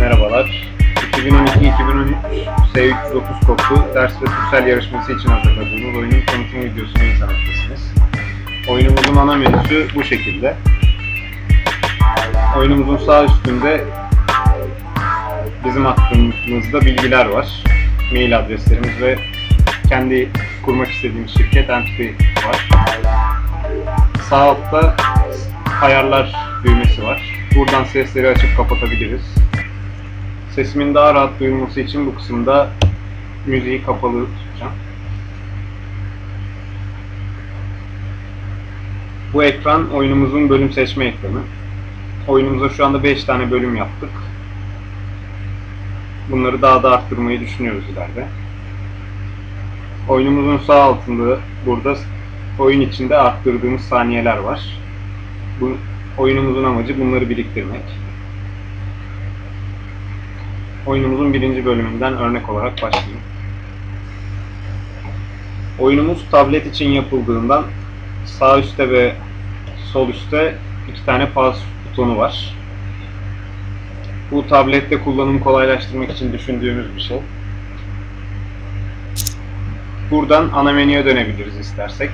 Merhabalar. 2012-2013 S330 kodlu ders ve sosyal yarışması için hazırladığımız oyunun tanıtım videosunu izlemektesiniz. Oyunumuzun ana menüsü bu şekilde. Oyunumuzun sağ üstünde bizim hakkımızda bilgiler var. Mail adreslerimiz ve kendi kurmak istediğimiz şirket entity var. Sağ altta ayarlar düğmesi var. Buradan sesleri açıp kapatabiliriz. Sesimin daha rahat duyulması için bu kısımda müziği kapalı tutacağım. Bu ekran oyunumuzun bölüm seçme ekranı. Oyunumuza şu anda 5 tane bölüm yaptık. Bunları daha da arttırmayı düşünüyoruz ileride. Oyunumuzun sağ altında burada oyun içinde arttırdığımız saniyeler var. Bu oyunumuzun amacı bunları biriktirmek. Oyunumuzun birinci bölümünden örnek olarak başlayayım. Oyunumuz tablet için yapıldığından sağ üstte ve sol üstte 2 tane pause butonu var. Bu tablette kullanımı kolaylaştırmak için düşündüğümüz bir şey. Buradan ana menüye dönebiliriz istersek.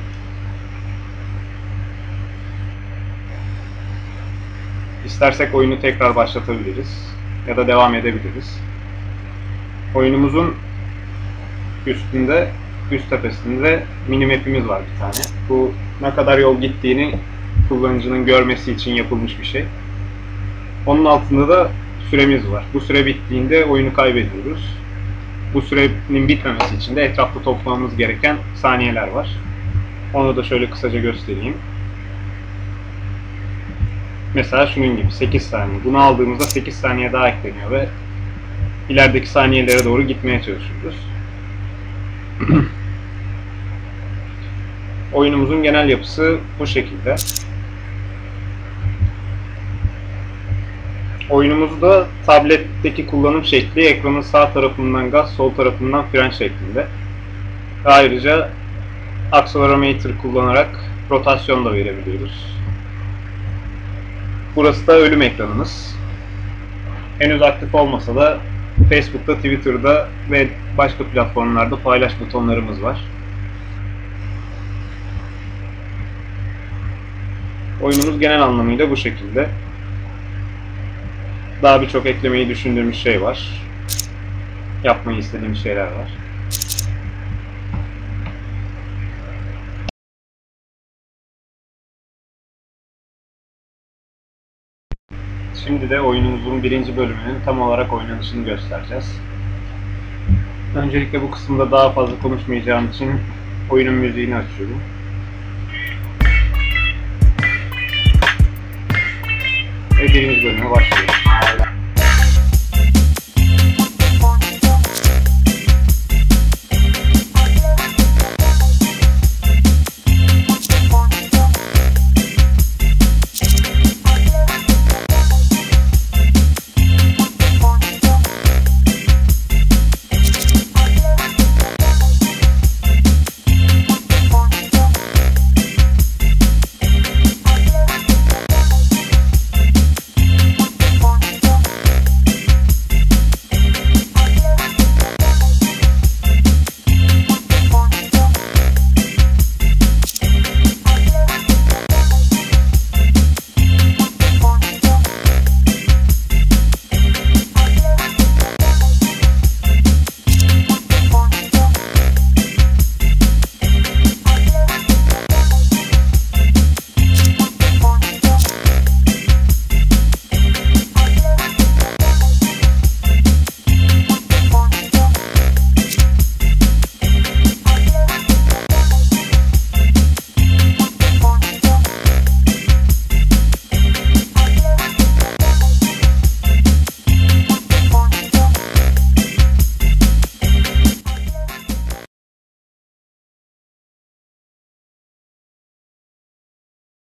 İstersek oyunu tekrar başlatabiliriz ya da devam edebiliriz. Oyunumuzun üstünde, üst tepesinde minimap'imiz var bir tane. Bu ne kadar yol gittiğini kullanıcının görmesi için yapılmış bir şey. Onun altında da süremiz var. Bu süre bittiğinde oyunu kaybediyoruz. Bu sürenin bitmemesi için de etrafta toplamamız gereken saniyeler var. Onu da şöyle kısaca göstereyim. Mesela şunun gibi 8 saniye. Bunu aldığımızda 8 saniye daha ekleniyor ve ilerideki saniyelere doğru gitmeye çalışıyoruz. Oyunumuzun genel yapısı bu şekilde. Oyunumuzda tabletteki kullanım şekli ekranın sağ tarafından gaz, sol tarafından fren şeklinde. Ayrıca accelerometer kullanarak rotasyon da verebiliyoruz. Burası da ölüm ekranımız. Henüz aktif olmasa da Facebook'ta, Twitter'da ve başka platformlarda paylaş butonlarımız var. Oyunumuz genel anlamıyla bu şekilde. Daha birçok eklemeyi düşündüğümüz şey var. Yapmayı istediğimiz şeyler var. Şimdi de oyunumuzun birinci bölümünün tam olarak oynanışını göstereceğiz. Öncelikle bu kısımda daha fazla konuşmayacağım için oyunun müziğini açıyorum. Ve birinci bölüme başlıyoruz.